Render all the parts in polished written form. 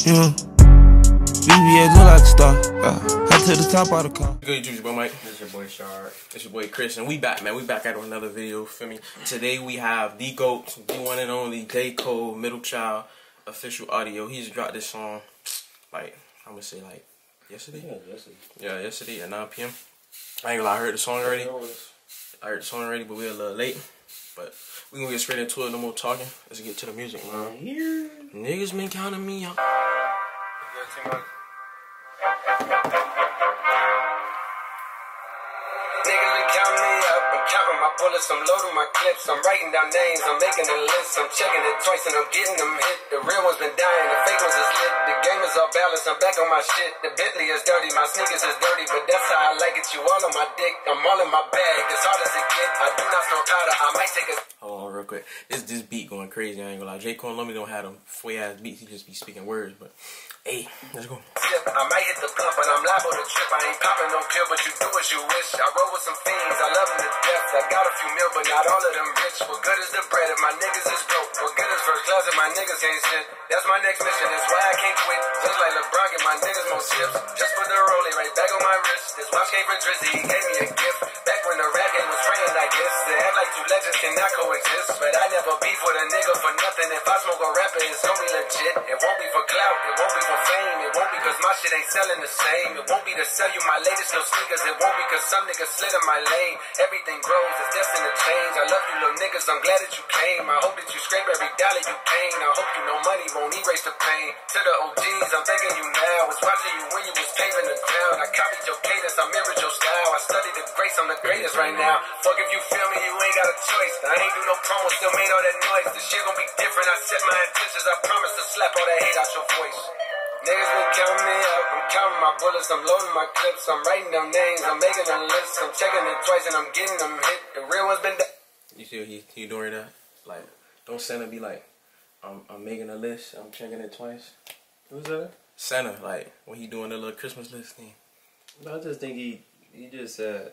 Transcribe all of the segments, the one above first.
Yeah. BBS look like a star. Head to the top of the car. Good YouTube, boy Mike. This is your boy Shard. This is your boy Chris, and we back, man. We back at another video. Feel me? Today we have the GOAT, the one and only J. Cole, Middle Child, official audio. He's dropped this song, like I'm gonna say, like yesterday. Yeah, yesterday at 9 p.m. I ain't gonna lie, I heard the song already. But we're a little late. But we gonna get straight into it. No more talking. Let's get to the music, man. Niggas been counting me out. Counting my bullets, I'm loading my clips, I'm writing down names, I'm making a list, I'm checking it twice and I'm getting them hit. The real ones been dying, the fake ones is lit, the game is all balanced, I'm back on my shit. The Bentley is dirty, my sneakers is dirty, but that's how I like it. You all on my dick, I'm all in my bag, as hard as it get, I do not throw powder, I might take a... Hold on real quick, this beat going crazy, I ain't gonna lie. J. Cole normally don't have them four ass beats, he just be speaking words, but hey, let's go. I might hit the blunt, but I'm liable to trip. I ain't popping no pill, but you do as you wish. I roll with some fiends, I love them to death. I got a few mil, but not all of them rich. What good is the bread if my niggas is broke? What good is first class if my niggas ain't shit? That's my next mission, that's why I can't quit. Just like LeBron, get my niggas more chips. Just put the rollie right back on my wrist. This watch came from Drizzy, he gave me a gift. Back when the rap game was praying like this. They act like two legends cannot coexist. But I never beef with a nigga for nothing. If I smoke a rapper, it's gonna be legit. It won't be for clout, it won't be for fame. It won't be cause my shit ain't selling the same. It won't be to sell you my latest little sneakers. It won't be cause some niggas slid in my lane. Everything grows, it's destined to change. I love you little niggas, I'm glad that you came. I hope that you scrape every dollar you came. I hope you know money won't erase the pain. To the OGs, I'm thanking you now. Was watching you when you was paving the ground. I copied your cadence, I mirrored your style. I studied the grace, I'm the greatest right now. Fuck if you feel me, you ain't got a choice. I ain't do no promo, still made all that noise. This shit gon' be different, I set my intentions. I promise to slap all that hate out your voice. Niggas been counting me out, I'm counting my bullets, I'm loading my clips, I'm writing down names, I'm making a list, I'm checking it twice and I'm getting them hit. The real ones been You see what he doing that? Like, don't Santa be like, I'm making a list, I'm checking it twice. Who's that? Santa, like, when he doing the little Christmas list thing. I just think he just said,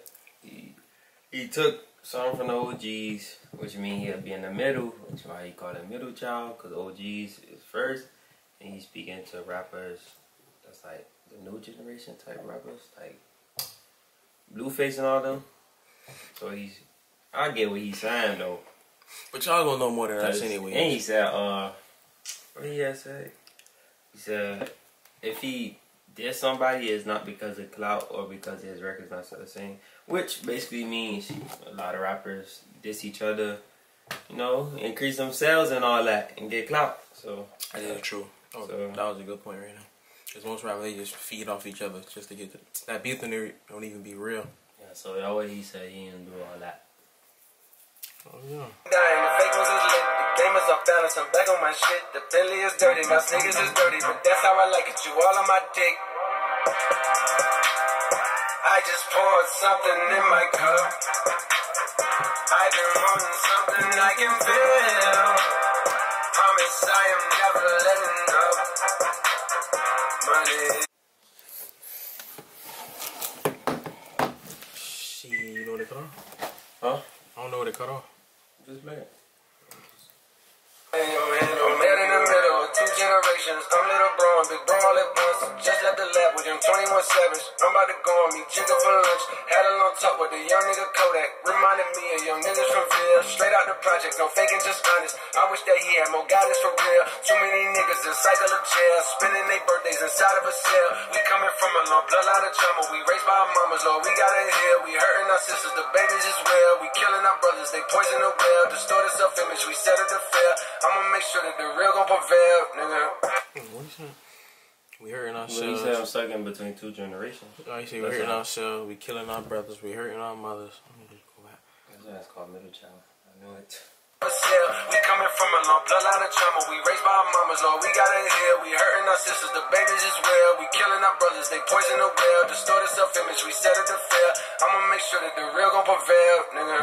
he took something from the OGs, which means he'll be in the middle, which is why he called it Middle Child, because OGs is first. And he's speaking to rappers that's like the new generation type rappers, like Blueface and all them. So I get what he's saying though. But y'all gonna know more than us anyway. And he said, what did he have said? He said, if he did somebody, it's not because of clout or because his record's not the same. Which basically means a lot of rappers diss each other, you know, increase themselves and all that, and get clout. So that is true. Oh, so, that was a good point right now. Because most rappers, they just feed off each other just to get that beef in there don't even be real. Yeah, so that way he said he didn't do all that. Oh, yeah. Dying, the fake ones is lit, the game is off balance, I'm back on my shit. The Bentley is dirty, my sneakers is dirty, but that's how I like it, you all on my dick. I just poured something in my cup. I've been wanting something I can feel. Promise I am never letting up. Money. You know what they cut off? Huh? I don't know what they cut off. Just play it. I'm dead in the middle of two generations. I'm little bro and big bro all at once. Just left the lab with them 21 Savage. I'm about to go on me jigger for lunch. Had a long talk with the young nigga Kodak. Reminded me of young niggas from Phil. Straight out the projects, no faking, just honest. I wish that he had more guidance for real. Too many niggas in cycle of jail, spending their birthdays inside of a cell. We coming from a long bloodline of trauma. We raised by our mamas, Lord, we gotta heal. We hurting our sisters, the babies as well. We killing our brothers, they poison the well. Distorted self-image, we set it to fail. I'ma make sure that the real gon' prevail, nigga. What you saying? We hurting ourselves. Well, he said I'm stuck in between two generations. Oh, you say we hurting ourselves, we killing our brothers, we hurting our mothers. Let me just go back. That's called Middle Child. I know it. We coming from a long bloodline of trauma. We raised by our mamas, Lord, we gotta heal. We hurting our sisters, the babies as well. We killing our brothers, they poison the well. Distorted self-image, we set it to fail. I'ma make sure that the real gon' prevail, nigga.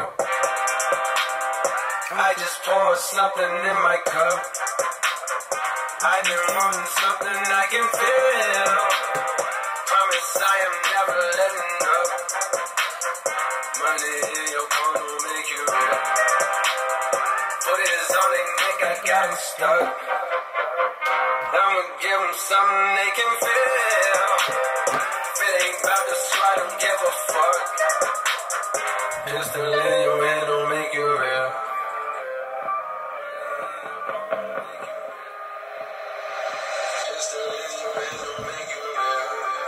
I just poured something in my cup. I've been wanting something I can feel. Promise I am never letting up. Money in your phone will make you real. Put it on their neck, I got it stuck. I'm I'ma give them something they can feel. If it ain't about the sweat, I don't give a fuck. Pistol in your hand don't make you real. Pistol in your hand don't make you real.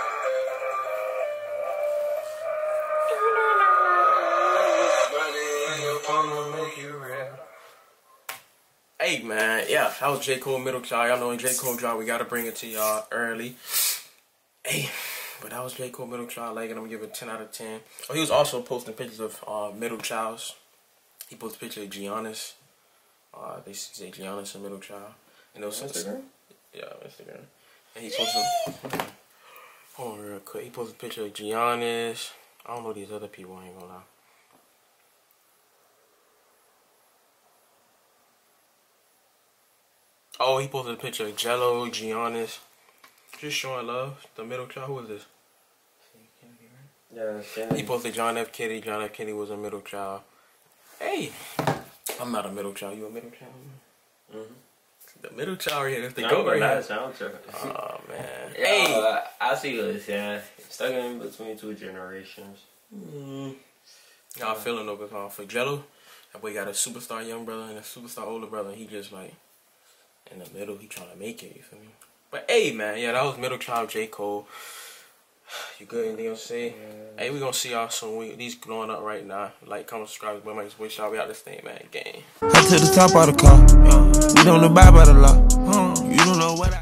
Money in your palm don't make you real. Hey man, yeah, that was J. Cole Middle Child. Y'all know when J. Cole drop, we gotta bring it to y'all early. Hey, but that was J. Cole Middle Child. Like, and I'm gonna give it 10 out of 10. Oh, he was also posting pictures of Middle Childs. He posted a picture of Giannis. They say Giannis and Middle Child. You know, Instagram? Yeah, Instagram. And he posted. Hold on real quick. He posted a picture of Giannis. I don't know these other people. I ain't gonna lie. Oh, he posted a picture of Jello, Giannis. Just showing love. The Middle Child. Who is this? Yeah, he posted John F. Kennedy. John F. Kennedy was a middle child. Hey, I'm not a middle child. You a middle child? Mm-hmm. The middle child right here. That's the goat right here. Oh, man. Hey. I see what you're saying. Stuck in between two generations. Y'all feeling though, because for Jello, that boy got a superstar young brother and a superstar older brother. He just like, in the middle, he trying to make it, you feel me? But hey, man, yeah, that was Middle Child J. Cole. You good? Anything else to say? Yeah. Hey, we gonna see y'all soon. These blowing up right now. Like, comment, subscribe, but make sure we out this thing, man. Gang. Head to the top of the car. We don't abide by the law. You don't know what I